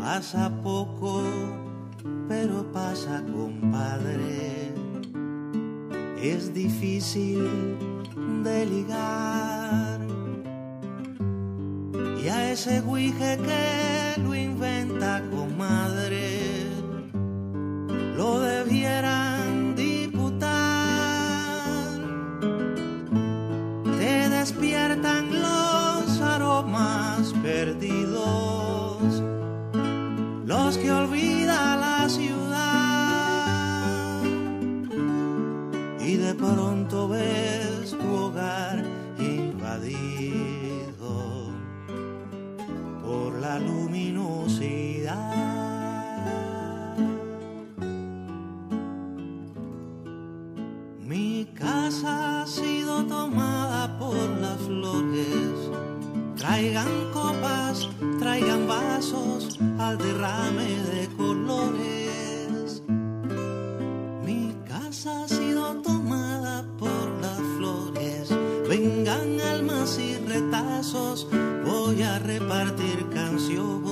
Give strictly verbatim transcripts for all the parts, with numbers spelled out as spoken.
Pasa poco, pero pasa, compadre. Es difícil de ligar. Y a ese güije que lo inventa, comadre, lo debieran diputar. Te despiertan los aromas perdidos, los que olvida la ciudad, y de pronto ves tu hogar invadido por la luminosidad. Mi casa ha sido tomada por las flores. Traigan copas, traigan vasos al derrame de colores. Mi casa ha sido tomada por las flores. Vengan almas y retazos, voy a repartir canciones.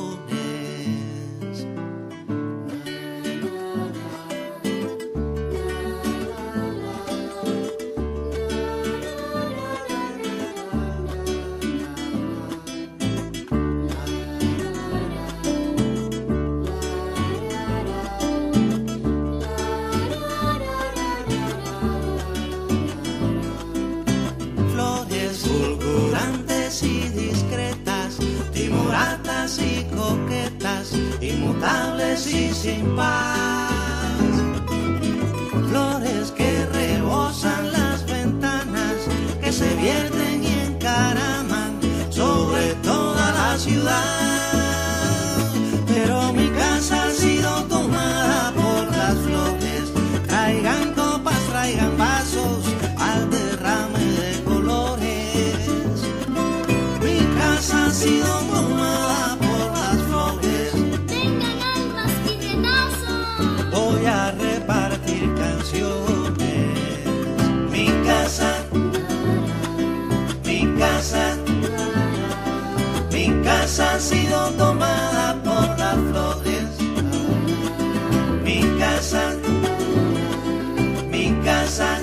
Y discretas, timoratas y coquetas, inmutables y sin paz. Flores que rebosan las ventanas, que se vierten y encaraman sobre toda la ciudad. Pero mi casa ha sido tomada por las flores. Traigan copas, traigan vasos al derrame de colores. Ha sido tomada por las flores. Vengan almas y retazos, voy a repartir canciones. Mi casa, mi casa, mi casa ha sido tomada por las flores. Mi casa, mi casa,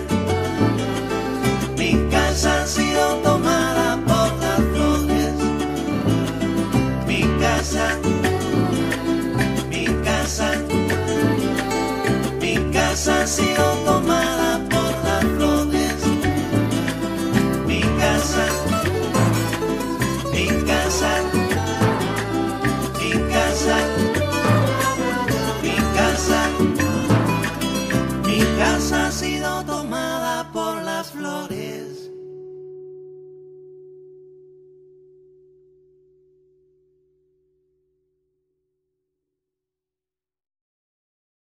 mi casa ha sido tomada por las flores. Mi casa, mi casa, mi casa ha sido tomada por las flores. Mi casa, mi casa, mi casa, mi casa, mi casa ha sido tomada por las flores.